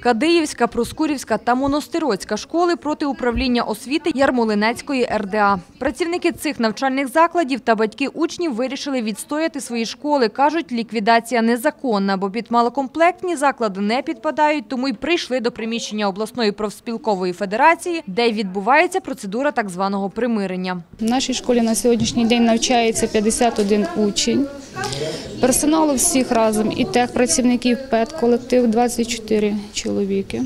Кадиївська, Проскурівська та Монастироцька школи проти управління освіти Ярмолинецької РДА. Працівники цих навчальних закладів та батьки учнів вирішили відстояти свої школи. Кажуть, ліквідація незаконна, бо під малокомплектні заклади не підпадають, тому й прийшли до приміщення обласної профспілкової федерації, де й відбувається процедура так званого примирення. В нашій школі на сьогоднішній день навчається 51 учень. Персоналу всіх разом і техпрацівників, педколектив 24 чоловіки.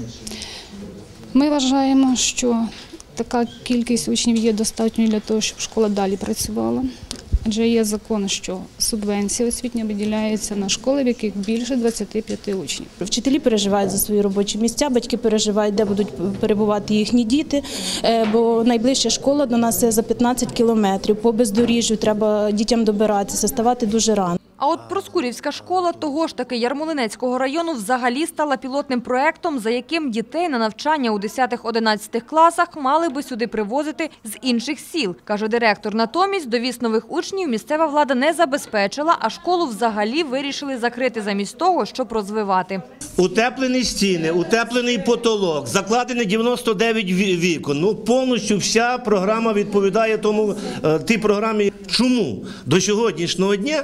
Ми вважаємо, що така кількість учнів є достатньою для того, щоб школа далі працювала. Адже є закон, що субвенція освітня виділяється на школи, в яких більше 25 учнів. Вчителі переживають за свої робочі місця, батьки переживають, де будуть перебувати їхні діти, бо найближча школа до нас за 15 кілометрів. По бездоріжжю треба дітям добиратися, ставати дуже рано. А от Проскурівська школа того ж таки Ярмолинецького району взагалі стала пілотним проєктом, за яким дітей на навчання у 10-11 класах мали би сюди привозити з інших сіл, каже директор. Натомість довіз нових учнів місцева влада не забезпечила, а школу взагалі вирішили закрити замість того, щоб розвивати. Утеплені стіни, утеплений потолок, закладені 99 вікон. Ну, повністю вся програма відповідає тій програмі. Чому до сьогоднішнього дня,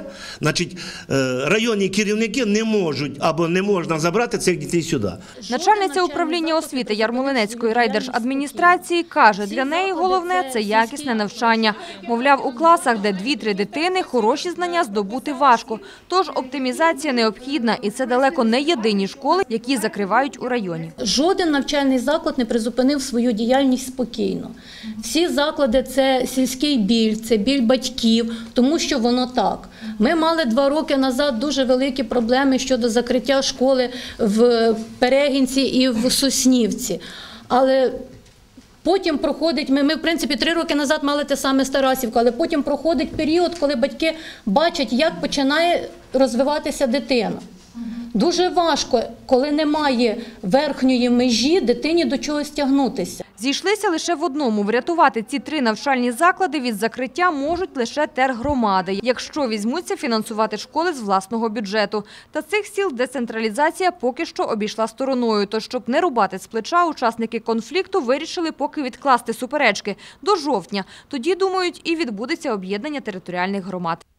районні керівники не можуть або не можна забрати цих дітей сюди? Начальниця управління освіти Ярмолинецької райдержадміністрації каже, для неї головне – це якісне навчання. Мовляв, у класах, де 2-3 дитини, хороші знання здобути важко. Тож оптимізація необхідна, і це далеко не єдині школи, які закривають у районі. Жоден навчальний заклад не призупинив свою діяльність спокійно. Всі заклади – це сільський біль, це біль батьків, тому що воно так. Ми мали 2 роки назад дуже великі проблеми щодо закриття школи в Перегінці і в Соснівці. Але потім проходить, ми в принципі 3 роки назад мали те саме з Тарасівкою, але потім проходить період, коли батьки бачать, як починає розвиватися дитина. Дуже важко, коли немає верхньої межі, дитині до чогось тягнутися. Зійшлися лише в одному – врятувати ці 3 навчальні заклади від закриття можуть лише тергромади, якщо візьмуться фінансувати школи з власного бюджету. Та цих сіл децентралізація поки що обійшла стороною. Тож, щоб не рубати з плеча, учасники конфлікту вирішили поки відкласти суперечки до жовтня. Тоді, думають, і відбудеться об'єднання територіальних громад.